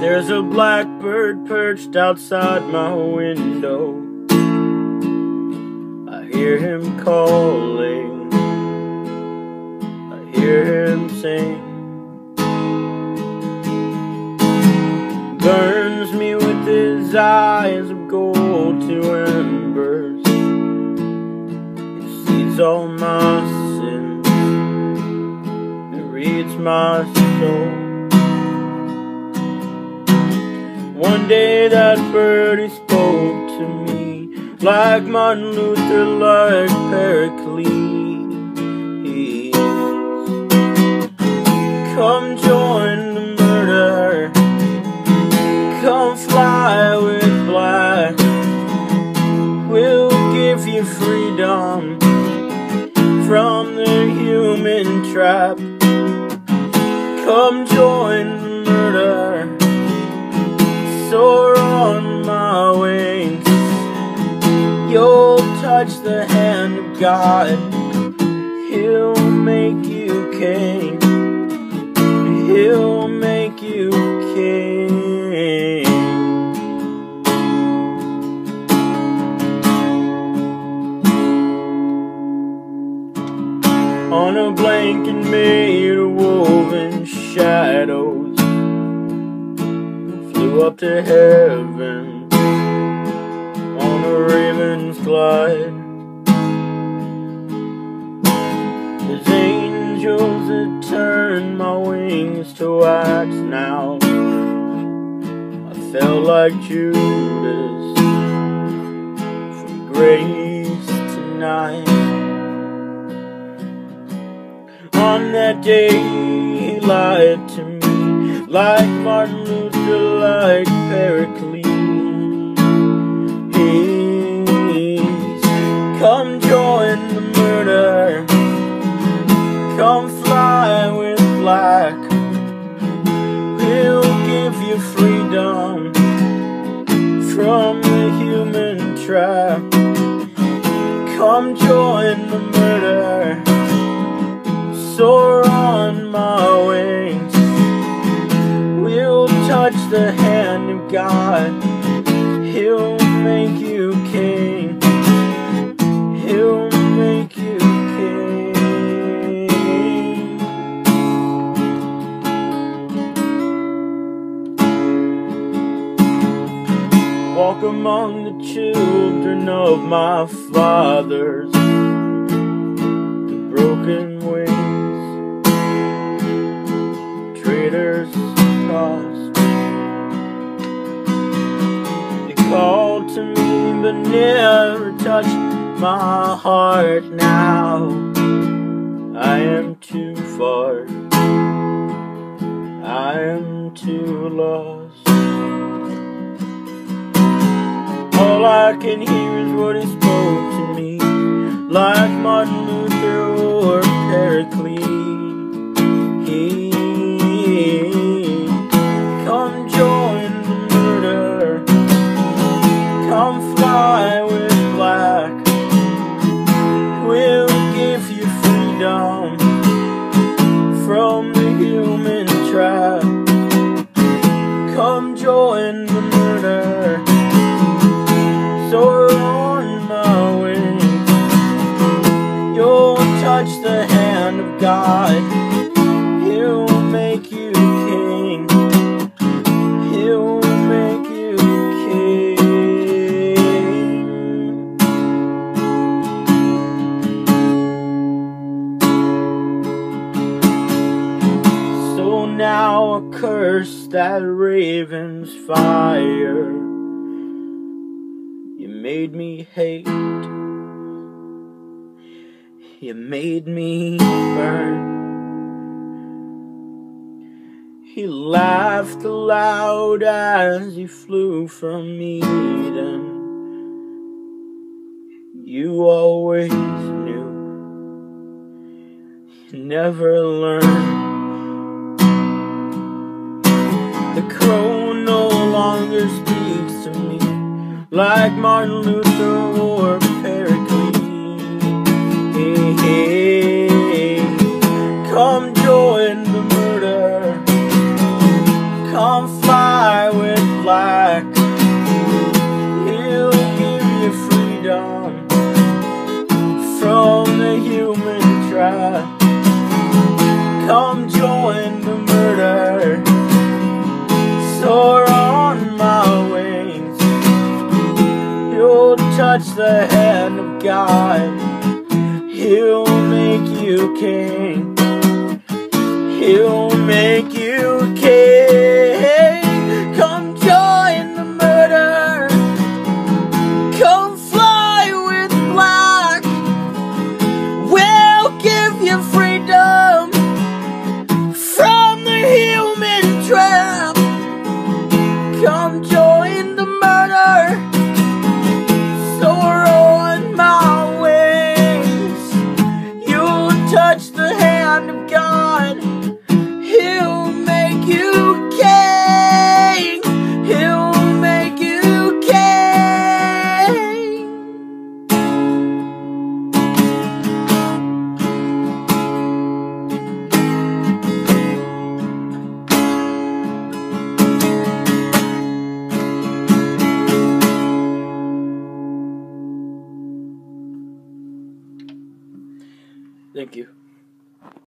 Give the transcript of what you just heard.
There's a blackbird perched outside my window. I hear him calling, I hear him sing. Burns me with his eyes of gold to embers. He sees all my sins, he reads my soul. One day that birdie spoke to me, like Martin Luther, like Pericles. Come join the murder, come fly with black. We'll give you freedom from the human trap. Come join the murder, soar on my wings. You'll touch the hand of God, he'll make you king, he'll make you king. On a blanket made of woven shadows, flew up to heaven on a raven's glide. There's angels that turn my wings to wax now. I felt like Judas from grace tonight. On that day he lied to me, like Martin Luther, like Pericles. Come join the murder, come fly with black. We'll give you freedom from the human trap. Come join the murder, soar on my wings. We'll touch the hand of God, he'll make you king, he'll make you king. Walk among the children of my fathers, the broken wings, traitors tossed. They called to me but never touched my heart. Now I am too far, I am too lost. All I can hear is what he spoke to me, like Martin Luther or Pericles. Come join the murder, come fly with black. We'll give you freedom from the human trap. Come join the murder, soar on my wings. You'll touch the hand of God, he'll make you king, he'll make you king. So now I curse that raven's fire. You made me hate, you made me burn. He laughed aloud as he flew from Eden. You always knew, you never learned. The crow no longer speaks to me, like Martin Luther or Pericles. Come join the murder, come fly He'll make you king. Come join the murder. Come fly with black. We'll give you freedom from the human trap. Come join the murder. Soar on my wings. You'll touch the hand of God. He'll make you king. He'll make you king. Thank you.